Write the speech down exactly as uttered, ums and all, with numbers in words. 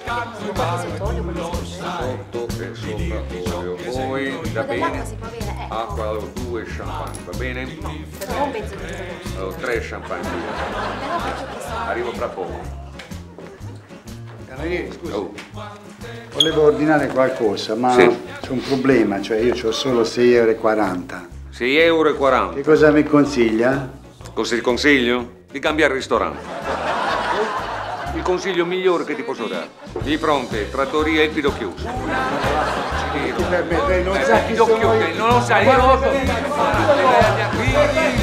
Sotto e sopra olio. Poi da bene. Acqua, due champagne, va bene? Non penso di questo. Allora, tre champagne. Arrivo fra poco. Cameriere, scusa. Oh. Volevo ordinare qualcosa, ma Sì. c'è un problema, cioè io ho solo sei e quaranta euro. sei euro e quaranta. Che cosa mi consiglia? Cosa ti consiglio? Di cambiare ristorante. Il consiglio migliore che ti posso dare. Di fronte, trattoria Il Pidocchiuso. Ti permetterei, non sa chi Pidocchio, sono io. non lo sai, io non lo so.